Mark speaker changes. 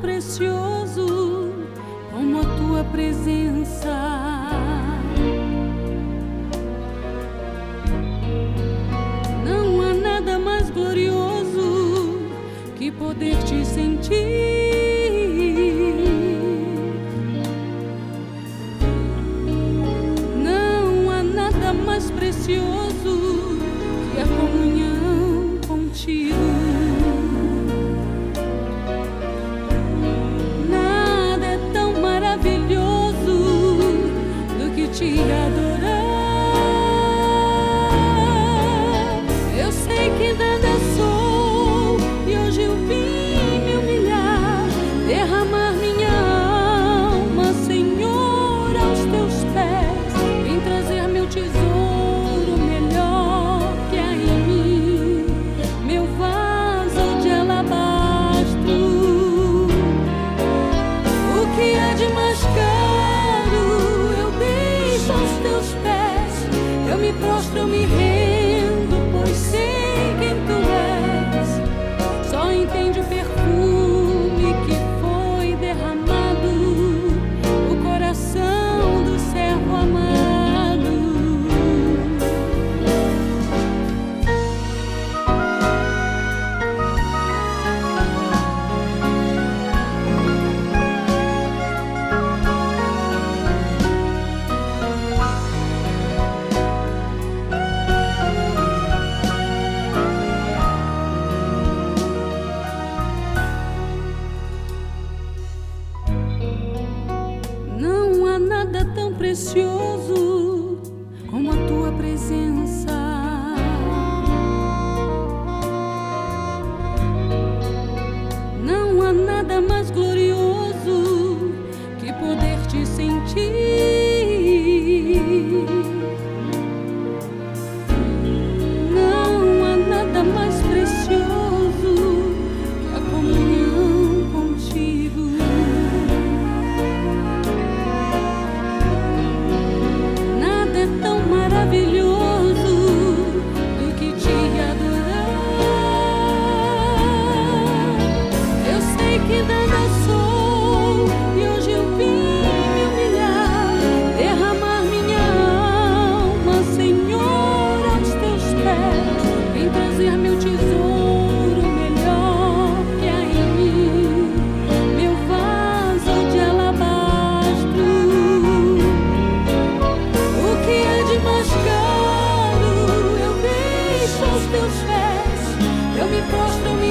Speaker 1: precioso como a tua presença. Não há nada mais glorioso que poder te sentir. Não há nada mais precioso que a comunhão contigo. Nada é tão maravilhoso do que te adorar. Eu sei que nada sou e hoje eu vim me humilhar, derramar minha alma, Senhor, aos teus pés. Vim trazer meu tesouro melhor que há em mim, meu vaso de alabastro. O que há de mais caro eu deixo aos teus pés. Eu me prostro, eu me rendo, pois sei quem tu és. Só entende o perfume que foi derramado, o coração do servo amado. Não há nada tão precioso como a tua presença. Não há nada mais glorioso que poder te sentir. Não há nada mais precioso que a comunhão contigo. Nada é tão maravilhoso do que te adorar. Eu sei que nada sou e hoje eu vim me humilhar, derramar minha alma, Senhor, aos teus pés. Vim trazer meu tesouro melhor que há em mim, meu vaso de alabastro. O que há de mais caro eu deixo aos teus pés. Eu me prostro,